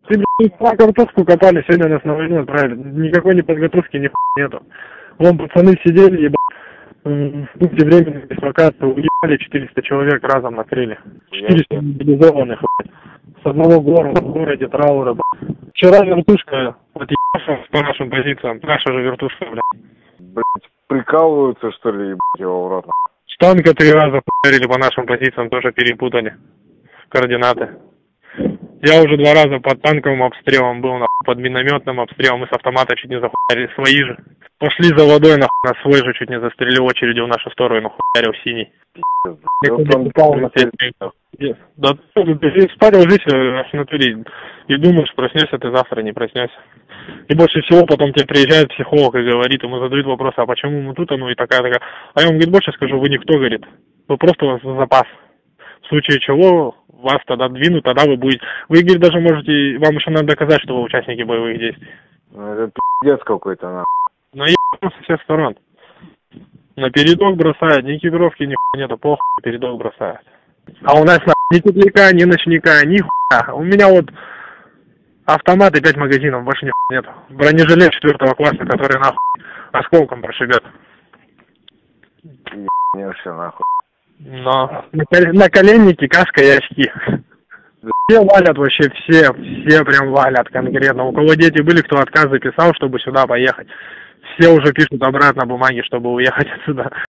Ты, блядь, на картошку копали, сегодня нас на войну отправили. Никакой не подготовки, ни нету. Вон пацаны сидели, ебать, в пункте временной дислокации, уебали 400 человек разом накрыли. 400 мобилизованных, блядь. С одного города, в городе траура, блядь. Вчера вертушка, вот ебаша по нашим позициям, наша же вертушка, блядь. Блядь, прикалываются, что ли, ебать его в рот? С танка 3 раза хуярили по нашим позициям, тоже перепутали координаты. Я уже 2 раза под танковым обстрелом был, нахуй, под минометным обстрелом, и с автомата чуть не захуярили, свои же. Пошли за водой, нахуй, на свой же чуть не застрелил очередью в нашу сторону, хуярил синий. Да ты спать ложись в натуре и думаешь, проснешься ты завтра, не проснешься. И больше всего потом тебе приезжает психолог и говорит, ему задают вопрос, а почему мы тут, ну и такая. А я ему, говорит, больше скажу, вы никто, говорит, вы просто у вас запас. В случае чего вас тогда двинут, тогда вы будете... Вы, говорит, даже можете... Вам еще надо доказать, что вы участники боевых действий. Ну это пиздец какой-то, нахуй. Но я со всех сторон. На передок бросают, ни экипировки, ни хуя нету, похуй, передок бросают. А у нас ни тепляка, ни ночника, ни хуя. У меня вот автомат и 5 магазинов, больше ни хуя нету. Бронежилет 4 класса, который нахуй осколком прошибет. Не все нахуй. Но наколенники, каска и очки. Все валят вообще, все прям валят конкретно. У кого дети были, кто отказ записал, чтобы сюда поехать. Все уже пишут обратно бумаги, чтобы уехать отсюда.